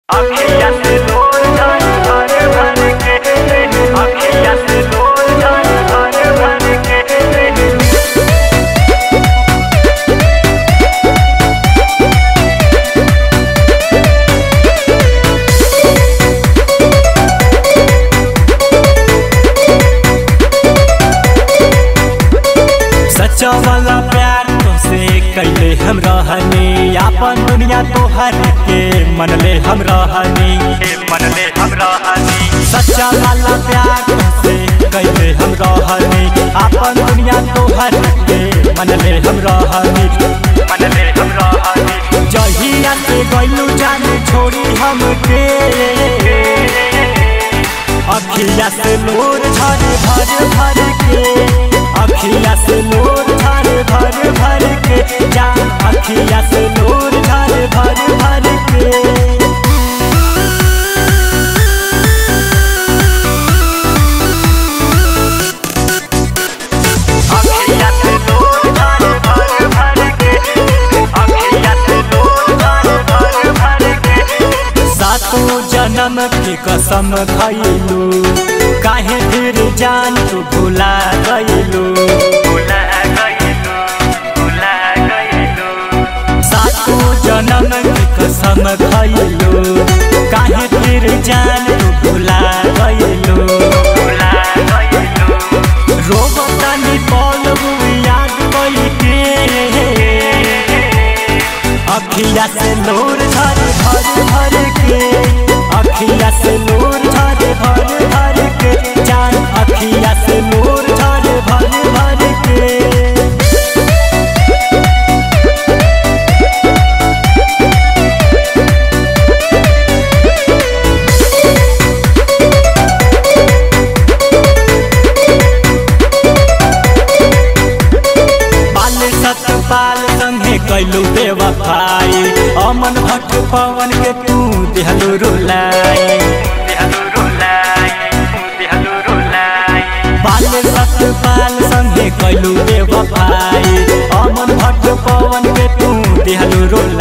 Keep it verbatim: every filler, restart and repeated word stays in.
सच्चा वाला प्यार तुमसे कैले हम रहनी, अपन दुनिया तोहर के मनले हम रहनी, मनले हम रहनी। सच्चा वाला प्यार तुमसे कैले हम रहनी, अपन दुनिया तोहर के मनले हम रहनी, मनले हम रहनी। जहिया से गइलू जान छोड़ी हमके, अखिया से नूर झर भर भर के, अखिया से नूर झर भर भर के, जान अखिया से नूर झर भर भर के। अखिया से नूर झर भर भर के, अखिया से नूर झर भर भर के। सातों जन्म की कसम खइलू, काहे फिर जान तू भुला गइलू, भुला गइलू, भुला गइलू। सातों जन्म की कसम खइलू, काहे फिर जान तू भुला गइलू, भुला गइलू। रोबतानी पलू याद कइके, अखिया से नूर झर भर भर के, अखिया से नूर झर भर भर के, जान अखिया से नूर झर भर भर के। बाल सतपाल संगे कैलू बेवफाई, अमन भट्ट पवन के तू दिहलू रुलाई, दिहलू रुलाई, दिहलू रुलाई। बाल सतपाल संगे कैलू बेवफाई, अमन भट्ट पवन के तू दिहलू रुलाई।